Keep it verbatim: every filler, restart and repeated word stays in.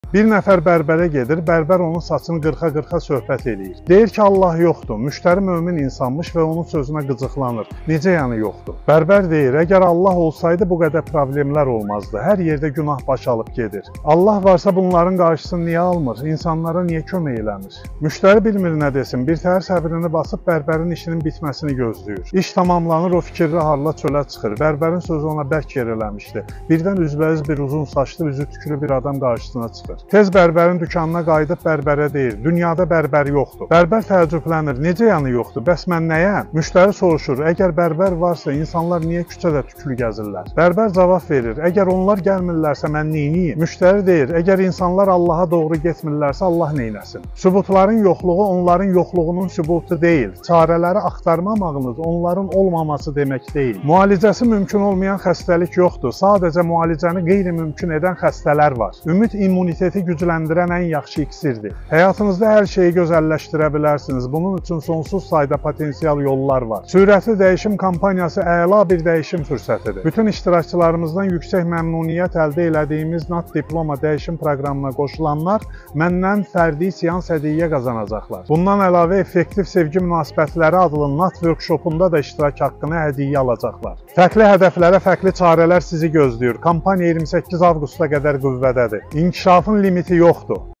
Bir nəfər bərbərə gedir, bərbər onun saçını qırxa-qırxa söhbət eləyir. Deyir ki, Allah yoxdur, müştəri mömin insanmış və onun sözünə qıcıqlanır. Necə yəni yoxdur? Bərbər deyir, əgər Allah olsaydı bu qədər problemlər olmazdı. Hər yerdə günah baş alıb gedir. Allah varsa bunların qarşısını niyə almır? İnsanlara niyə kömək eləmir? Müştəri bilmir nə desin, bir təhər səbrini basıb bərbərin işinin bitməsini gözləyir. İş tamamlanır, o fikirli harla çölə çıxır. Bərbərin sözü ona bərk yer eləmişdi. Birdən üzbəüz bir uzun saçlı, üzü tüklü bir adam qarşısına çıxır. Tez bərbərin dükanına qayıdıb bərbərə deyir, dünyada bərbər yoxdur. Bərbər təəccüblənir, necə yəni yoxdur, bəs mən nəyəm? Müştəri soruşur, əgər bərbər varsa insanlar niyə küçədə tüklü gəzirlər? Bərbər cavab verir, əgər onlar gəlmirlərsə mən neyniyim? Müştəri deyir, əgər insanlar Allaha doğru getmirlərsə Allah neynəsin? Sübutların yoxluğu onların yoxluğunun sübutu deyil, çarələri axtarmamağınız onların olmaması demək deyil. Müalicəsi mümkün olmayan xəstəlik yoxdur, sadəcə müalicəni qeyri-mümkün edən xəstələr var. Ümid immuniteti gücləndirən ən yaxşı iksirdir. Həyatınızda hər şeyi gözəlləşdirə bilərsiniz. Bunun üçün sonsuz sayda potensial yollar var. Sürətli dəyişim kampaniyası əla bir dəyişim fürsətidir. Bütün iştirakçılarımızdan yüksək məmnuniyyət əldə elədiyimiz N A T diploma dəyişim proqramına qoşulanlar məndən fərdi seans hədiyyə qazanacaqlar. Bundan əlavə effektiv sevgi münasibətləri adlı N A T workshopunda da iştirak haqqını hədiyyə alacaqlar. Fərqli hədəflərə fərqli çarələr sizi gözləyir. Kampaniya iyirmi səkkiz avqusta qədər qüvvədədir. İnkişafın limiti yoxdur.